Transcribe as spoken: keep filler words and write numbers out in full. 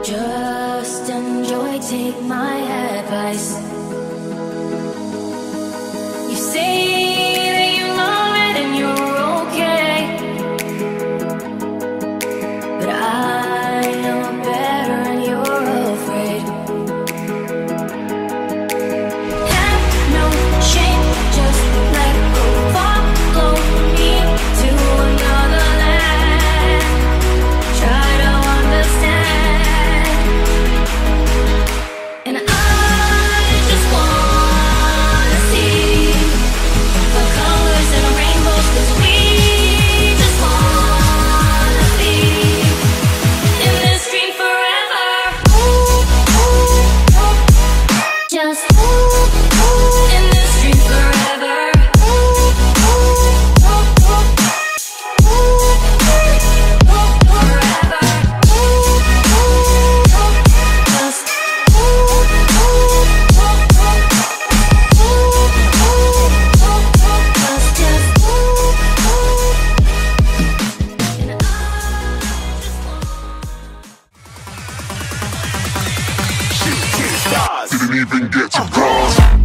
Just enjoy, take my advice. You say that you love it and you're okay, but I know better and you're afraid. Have no shame, just let go. Follow me to another land. Try to understand. And I just wanna see the colors in a rainbow, 'cause we just wanna be in this dream forever. Just in this dream forever. Forever. Just Didn't even get to cross.